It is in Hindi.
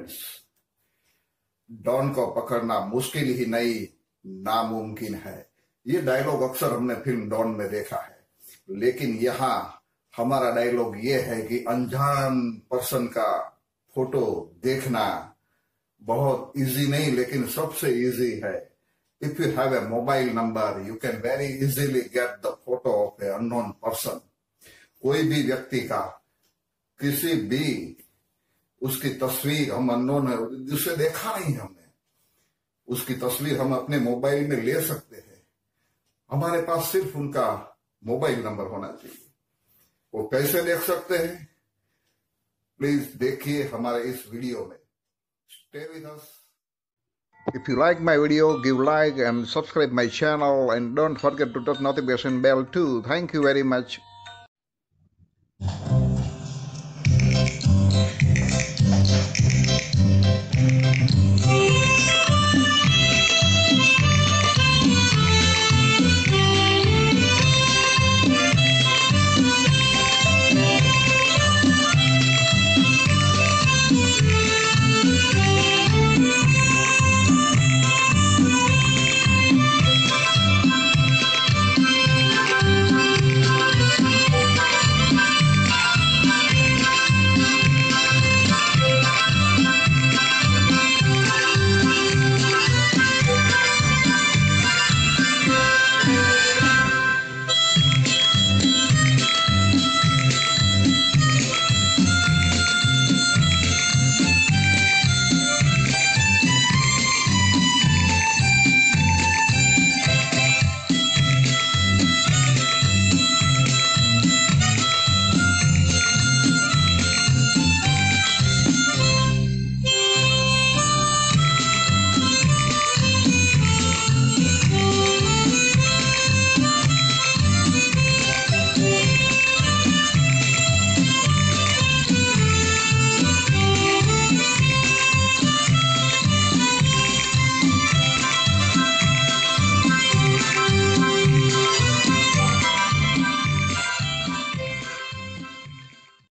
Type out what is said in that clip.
फ्रेंड्स, डॉन को पकड़ना मुश्किल ही नहीं, नामुमकिन है। ये डायलॉग अक्सर हमने फिल्म डॉन में देखा है, लेकिन यहाँ हमारा डायलॉग ये है कि अनजान पर्सन का फोटो देखना बहुत इजी नहीं, लेकिन सबसे इजी है। If you have a mobile number, you can very easily get the photo of a unknown person. कोई भी व्यक्ति का किसी भी उसकी तस्वीर, हम अननोन है जिसे देखा नहीं हमने, उसकी तस्वीर हम अपने मोबाइल में ले सकते हैं। हमारे पास सिर्फ उनका मोबाइल नंबर होना चाहिए। वो कैसे देख सकते हैं, प्लीज देखिए हमारे इस वीडियो में। Stay with us. If you like my video, give like and subscribe my channel, and don't forget to touch notification bell too. Thank you very much.